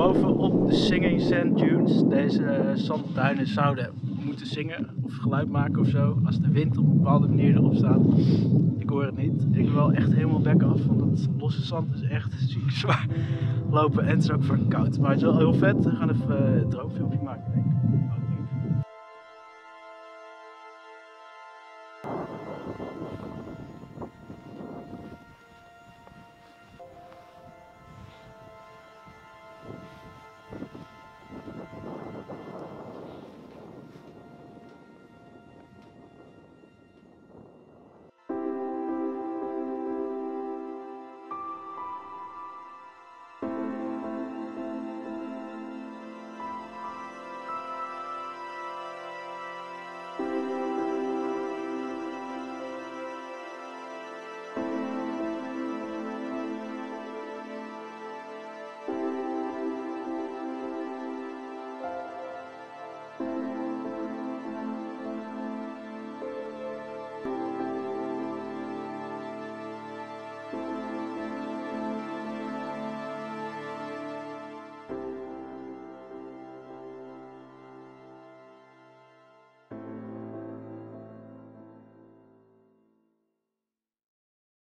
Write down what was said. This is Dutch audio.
boven op de Singing Sand Dunes. Deze zandduinen zouden moeten zingen of geluid maken of zo. Als de wind op een bepaalde manier erop staat. Ik hoor het niet. Ik wil wel echt helemaal bek af, want het losse zand is echt ziek zwaar lopen en het is ook voor koud. Maar het is wel heel vet. We gaan even een droomfilmpje maken, denk ik.